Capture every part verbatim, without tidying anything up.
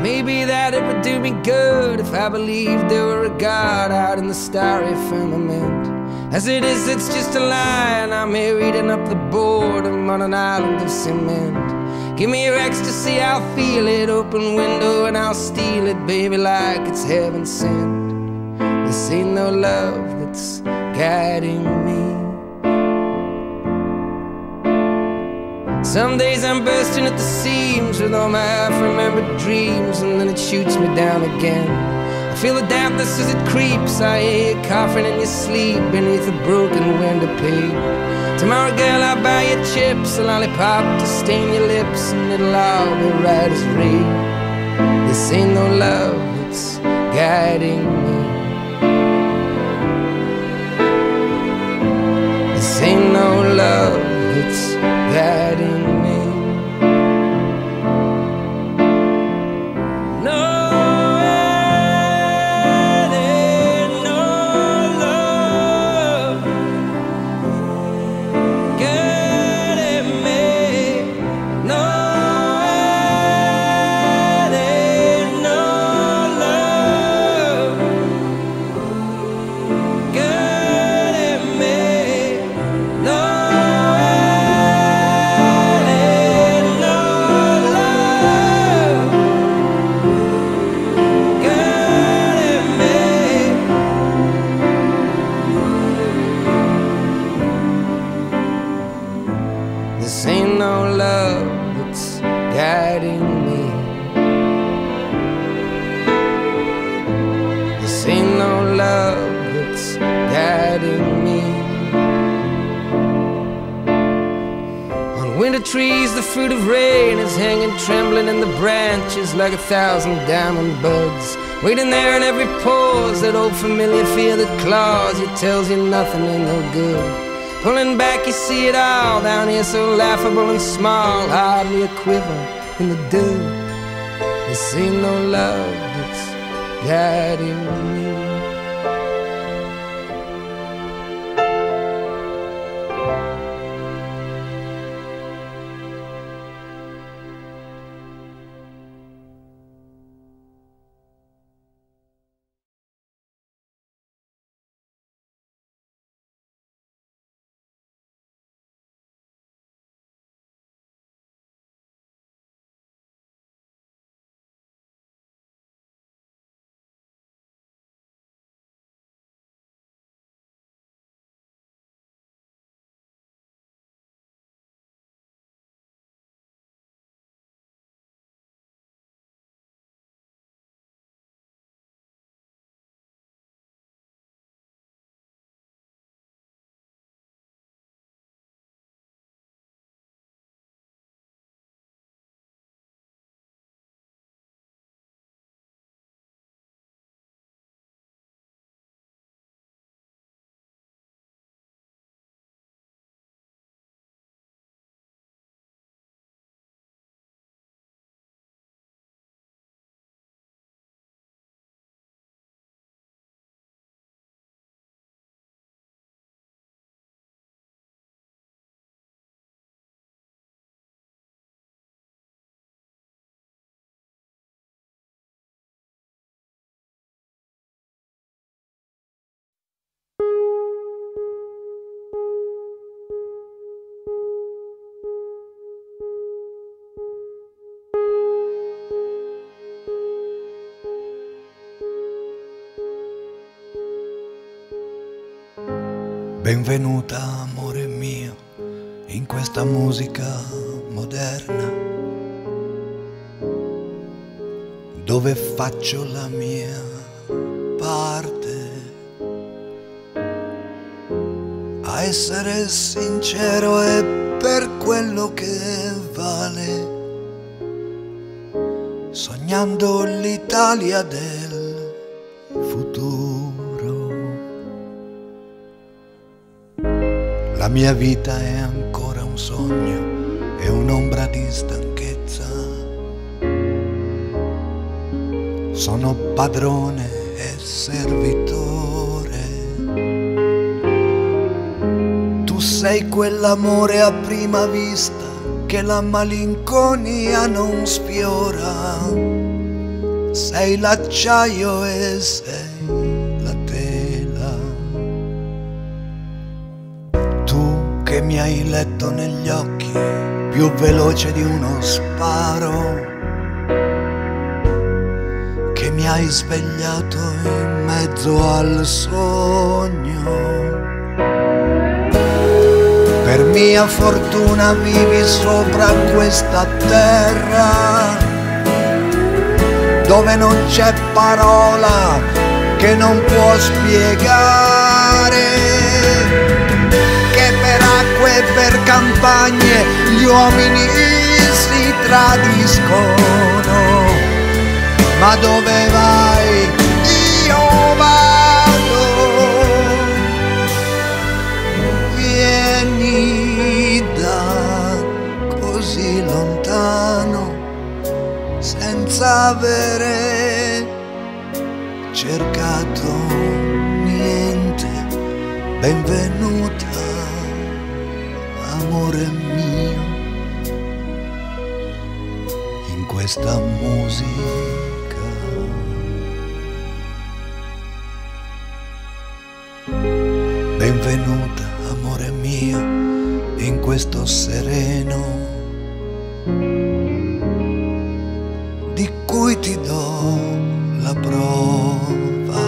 maybe that it would do me good if I believed there were a God out in the starry firmament. As it is, it's just a lie, and I'm here eating up the boredom on an island of cement. Give me your ecstasy, I'll feel it. Open window and I'll steal it, baby, like it's heaven sent. This ain't no love that's guiding me. Some days I'm bursting at the seams with all my half-remembered dreams, and then it shoots me down again. I feel the dampness as it creeps. I hear you coughing in your sleep beneath a broken window pane. Tomorrow, girl, I'll buy you chips, a lollipop to stain your lips, and it'll all be right as rain. This ain't no love that's guiding me. This ain't no love that's guiding me. This ain't no love that's guiding me. This ain't no love that's guiding me. On winter trees the fruit of rain is hanging trembling in the branches like a thousand diamond buds, waiting there in every pause, that old familiar fear that claws you, tells you nothing ain't no good. Pulling back, you see it all down here, so laughable and small, hardly a quiver in the dirt. This ain't no love that's guiding me. Benvenuta, amore mio, in questa musica moderna, dove faccio la mia parte. A essere sincero è per quello che vale, sognando l'Italia del futuro. La mia vita è ancora un sogno, è un'ombra di stanchezza. Sono padrone e servitore. Tu sei quell'amore a prima vista che la malinconia non sfiora. sei l'acciaio e sei la tela. Tu che mi hai letto negli occhi più veloce di uno sparo, che mi hai svegliato in mezzo al sogno. Per mia fortuna vivi sopra questa terra dove non c'è parola che non può spiegare che per acque e per campagne gli uomini si tradiscono. Ma dove vai? Io vado. Vieni da così lontano senza avere cercato niente. Benvenuta, amore mio, in questa musica. Benvenuta, amore mio, in questo sereno di cui ti do la prova.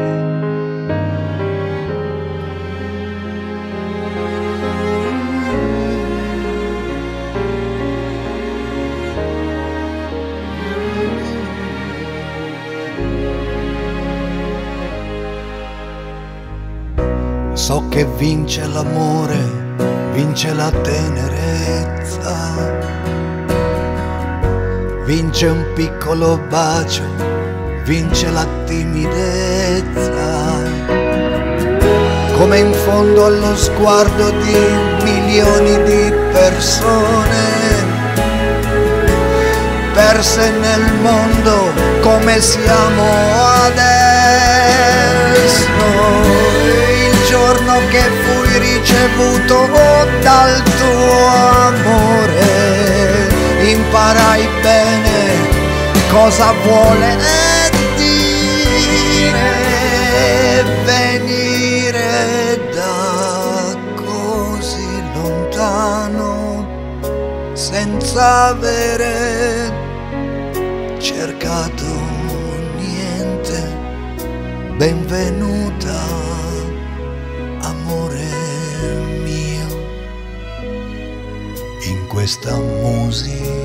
So che vince l'amore, vince la tenerezza, vince un piccolo bacio, vince la timidezza, come in fondo allo sguardo di milioni di persone perse nel mondo come siamo adesso. Il giorno che fui ricevuto dal tuo amore, imparai bene cosa vuole dire venire da così lontano senza avere cercato niente. Benvenuta, amore mio, in questa musica.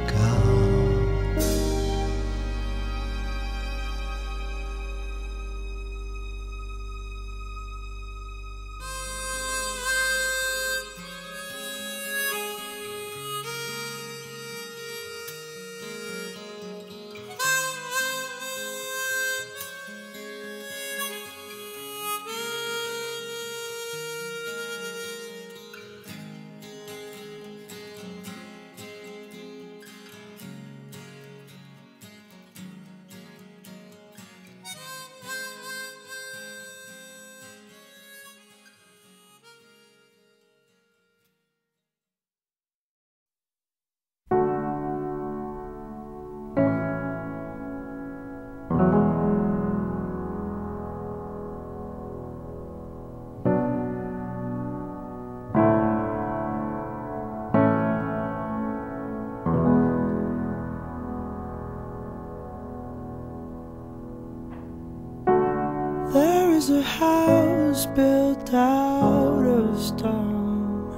There is a house built out of stone,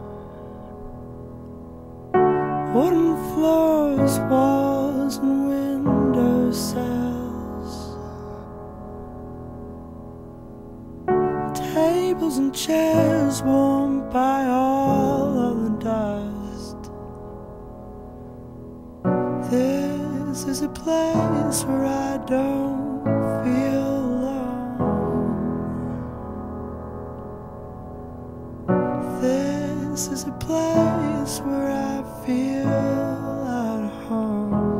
wooden floors, walls and window sills, tables and chairs warmed by all of the dust. This is a place where I don't feel This is a place where I feel at home.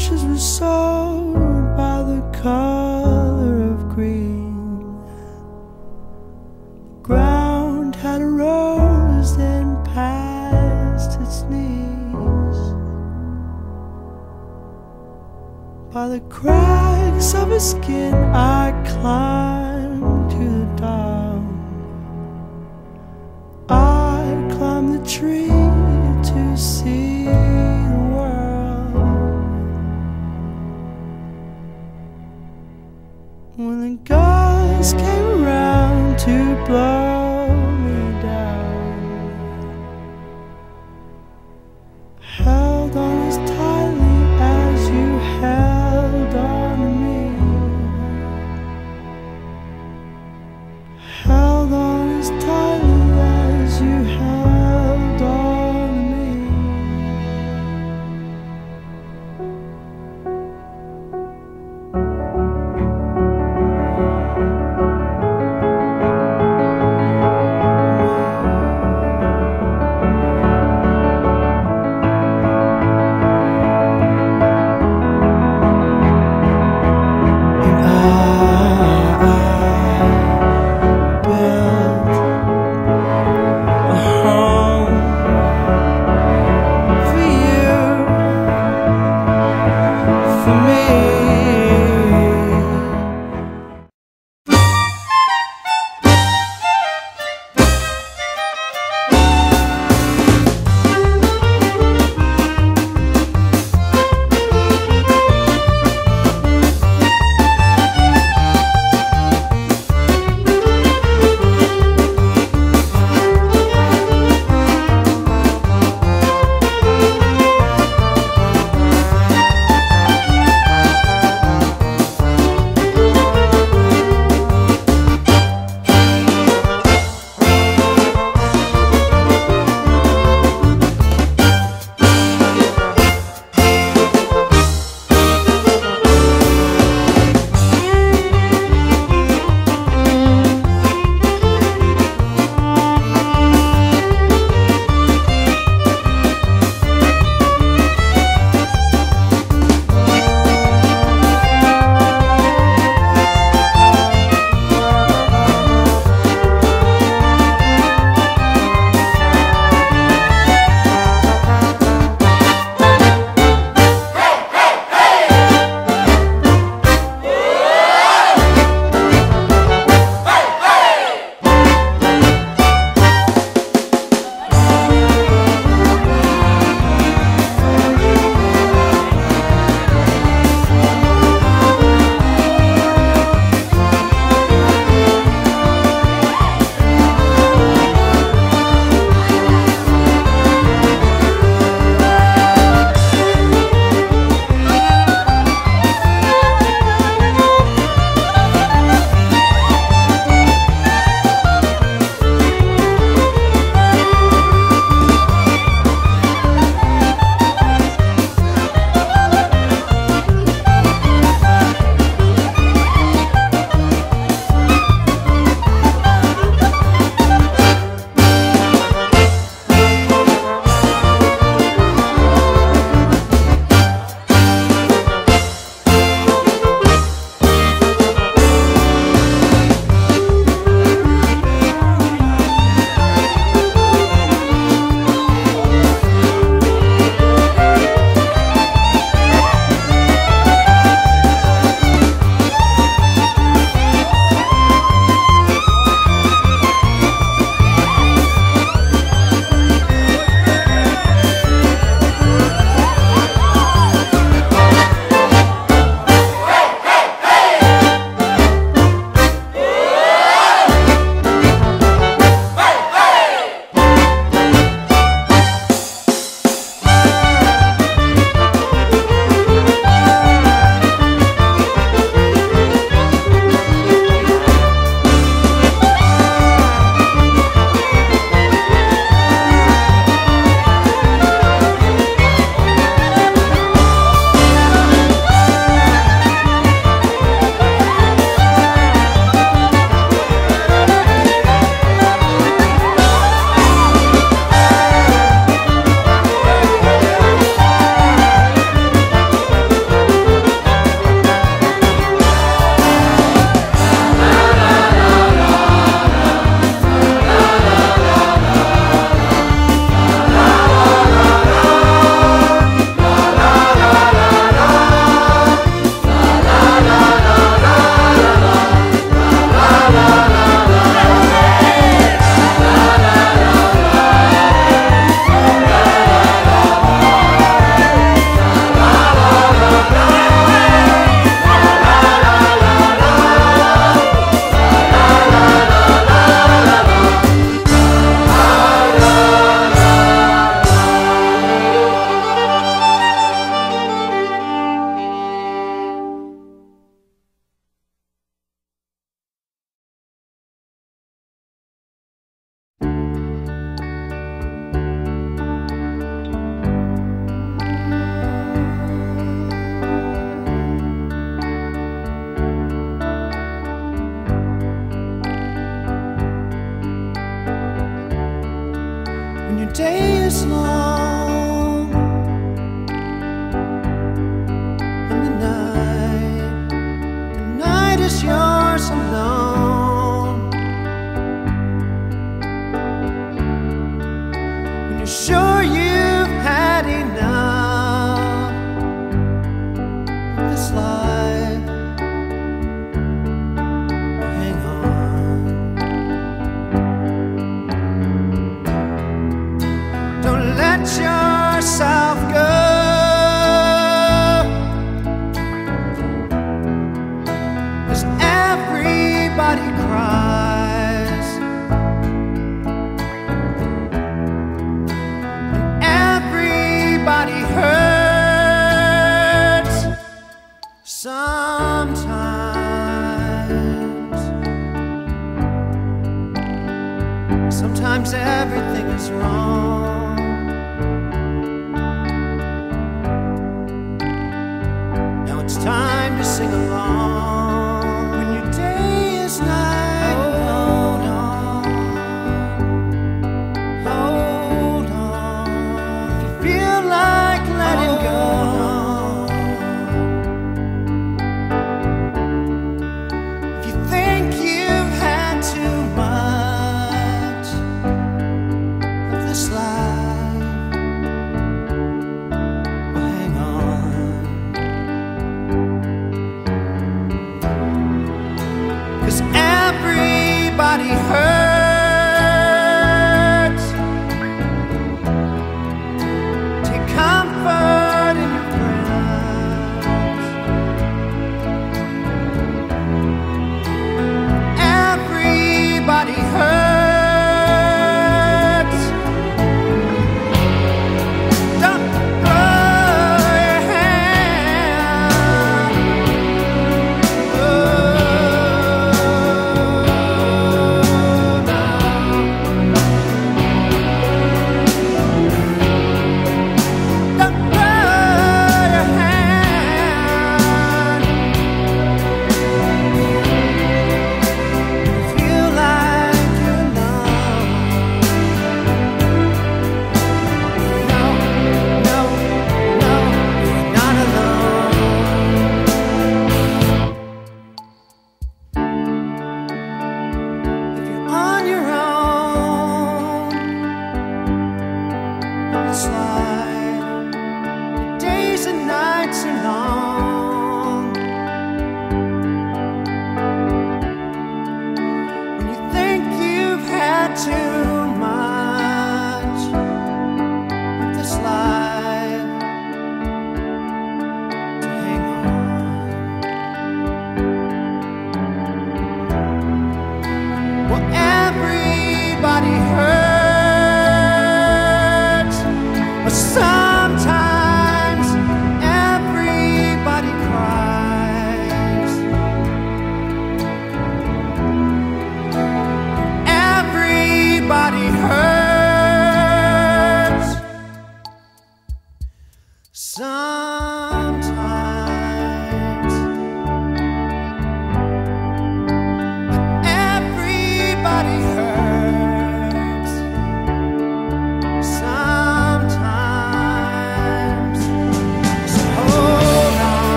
branches were sold by the color of green. The ground had rose then past its knees. By the cracks of his skin I climbed to the dawn. I climbed the tree to see the world. When the gusts came around to blow me down, held on as tightly as you held on to me. Held on as tightly as you held on to me. night. The night is yours alone. When you're sure you've had enough of this life, hang on. Don't let yourself go. Everybody cries, and everybody hurts sometimes. Sometimes everything is wrong. Now it's time to sing along. Everybody hurts.